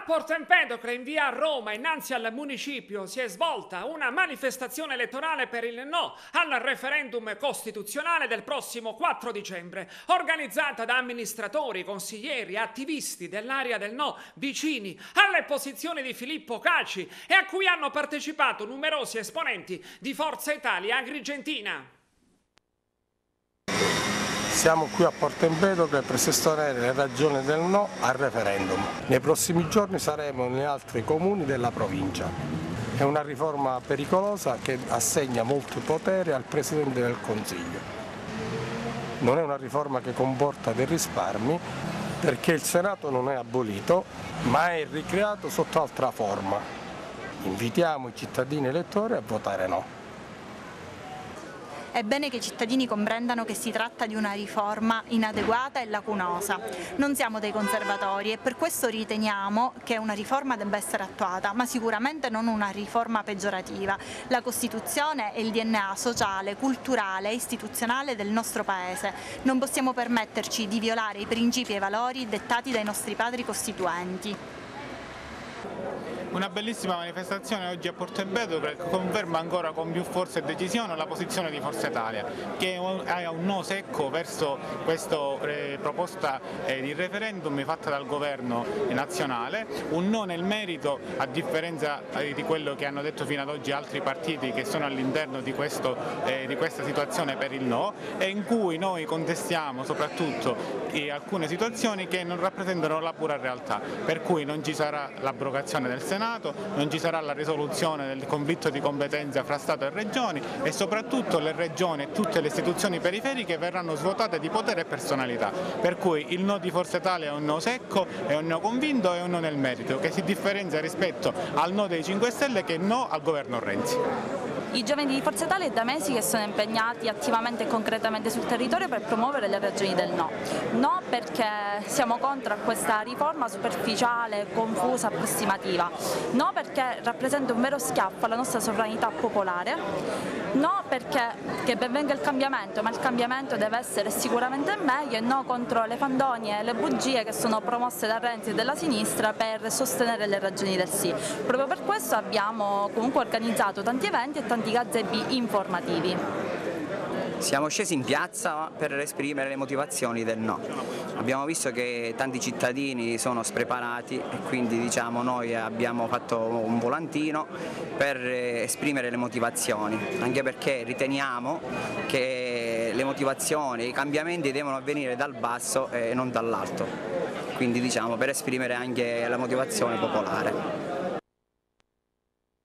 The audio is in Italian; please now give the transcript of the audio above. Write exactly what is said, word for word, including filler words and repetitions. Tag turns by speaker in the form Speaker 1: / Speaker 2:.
Speaker 1: Porto Empedocle, in via Roma, innanzi al municipio, si è svolta una manifestazione elettorale per il no al referendum costituzionale del prossimo quattro dicembre, organizzata da amministratori, consiglieri, attivisti dell'area del no vicini alle posizioni di Filippo Caci e a cui hanno partecipato numerosi esponenti di Forza Italia Agrigentina.
Speaker 2: Siamo qui a Porto Empedocle per sostenere le ragioni del no al referendum. Nei prossimi giorni saremo in altri comuni della provincia. È una riforma pericolosa che assegna molto potere al Presidente del Consiglio. Non è una riforma che comporta dei risparmi perché il Senato non è abolito ma è ricreato sotto altra forma. Invitiamo i cittadini elettori a votare no.
Speaker 3: È bene che i cittadini comprendano che si tratta di una riforma inadeguata e lacunosa. Non siamo dei conservatori e per questo riteniamo che una riforma debba essere attuata, ma sicuramente non una riforma peggiorativa. La Costituzione è il D N A sociale, culturale e istituzionale del nostro Paese. Non possiamo permetterci di violare i principi e i valori dettati dai nostri padri costituenti.
Speaker 4: Una bellissima manifestazione oggi a Porto Empedocle che conferma ancora con più forza e decisione la posizione di Forza Italia, che ha un no secco verso questa eh, proposta eh, di referendum fatta dal governo nazionale, un no nel merito a differenza eh, di quello che hanno detto fino ad oggi altri partiti che sono all'interno di, eh, di questa situazione per il no, e in cui noi contestiamo soprattutto eh, alcune situazioni che non rappresentano la pura realtà, per cui non ci sarà l'abrogazione del Senato, non ci sarà la risoluzione del conflitto di competenza fra Stato e Regioni e soprattutto le Regioni e tutte le istituzioni periferiche verranno svuotate di potere e personalità, per cui il no di Forza Italia è un no secco, è un no convinto e un no nel merito, che si differenzia rispetto al no dei cinque Stelle che è no al governo Renzi.
Speaker 5: I giovani di Forza Italia è da mesi che sono impegnati attivamente e concretamente sul territorio per promuovere le ragioni del no. No perché siamo contro questa riforma superficiale, confusa, approssimativa. No perché rappresenta un vero schiaffo alla nostra sovranità popolare. No perché che ben venga il cambiamento, ma il cambiamento deve essere sicuramente meglio, e no contro le fandonie e le bugie che sono promosse da Renzi e della sinistra per sostenere le ragioni del sì. Proprio per questo abbiamo comunque organizzato tanti eventi e tanti gazebi informativi.
Speaker 6: Siamo scesi in piazza per esprimere le motivazioni del no. Abbiamo visto che tanti cittadini sono spreparati e quindi diciamo, noi abbiamo fatto un volantino per esprimere le motivazioni, anche perché riteniamo che le motivazioni, i cambiamenti devono avvenire dal basso e non dall'alto, quindi diciamo per esprimere anche la motivazione popolare.